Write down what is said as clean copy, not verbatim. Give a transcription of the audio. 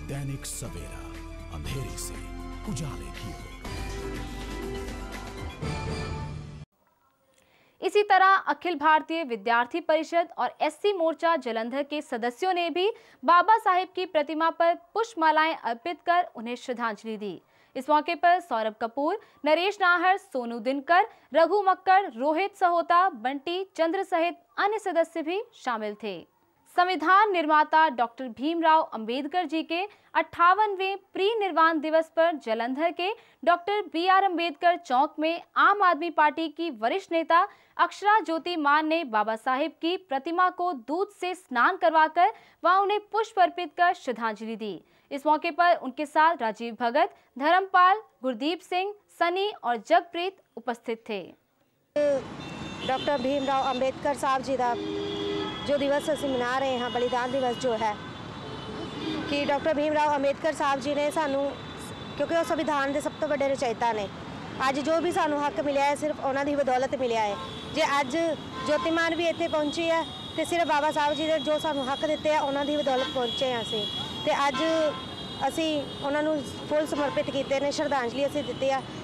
दैनिक सवेरा, अंधेरे से उजाले की ओर। इसी तरह अखिल भारतीय विद्यार्थी परिषद और एससी मोर्चा जालंधर के सदस्यों ने भी बाबा साहेब की प्रतिमा पर पुष्पमालाएं अर्पित कर उन्हें श्रद्धांजलि दी। इस मौके पर सौरभ कपूर, नरेश नाहर, सोनू दिनकर, रघु मक्कड़, रोहित सहोता, बंटी चंद्र सहित अन्य सदस्य भी शामिल थे। संविधान निर्माता डॉक्टर भीमराव अंबेडकर जी के 58वें परिनिर्वाण दिवस पर जालंधर के डॉक्टर BR अंबेडकर चौक में आम आदमी पार्टी की वरिष्ठ नेता अक्षरा ज्योति मान ने बाबा साहेब की प्रतिमा को दूध से स्नान करवाकर व उन्हें पुष्प अर्पित कर श्रद्धांजलि दी। इस मौके पर उनके साथ राजीव भगत, धर्मपाल, गुरदीप सिंह, सनी और जगप्रीत उपस्थित थे। डॉक्टर भीमराव अंबेडकर साहब जी का जो दिवस असी मना रहे हैं, बलिदान दिवस जो है कि डॉक्टर भीमराव अंबेडकर साहब जी ने सानू, क्योंकि वो संविधान के सब तो बड़े रचयिता ने, अज जो भी सानू हक मिले है सिर्फ उन्हों की बदौलत मिले है। जे अज ज्योतिमान भी इतने पहुंची है तो सिर्फ बाबा साहब जी ने जो सानू हक दिते हैं उन्हों की बदौलत पहुंचे हैं असी। तो अज असी उन्होंने फुल समर्पित किए ने, श्रद्धांजलि असी दी है।